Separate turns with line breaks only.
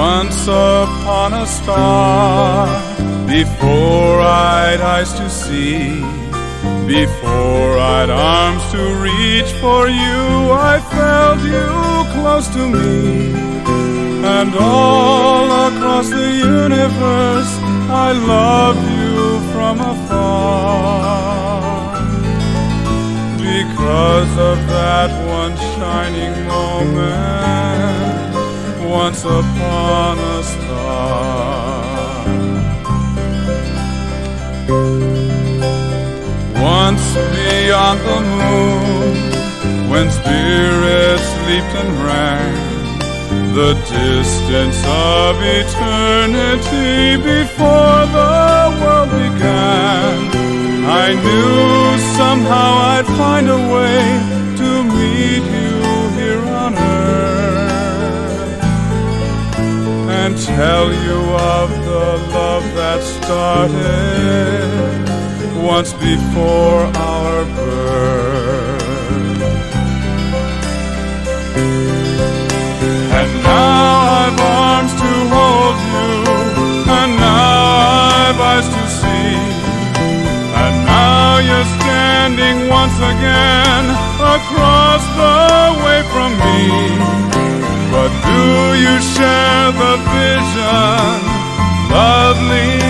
Once upon a star, before I'd eyes to see, before I'd arms to reach for you, I felt you close to me. And all across the universe, I love you from afar. Because of that one shining moment, once upon a star. Once beyond the moon, when spirits leaped and ran the distance of eternity before the world began, I knew somehow I'd find a way to meet you here on earth and tell you of the love that started once before our birth. And now I've arms to hold you, and now I've eyes to see, and now you're standing once again across the way from me. But do you share the vision, lovely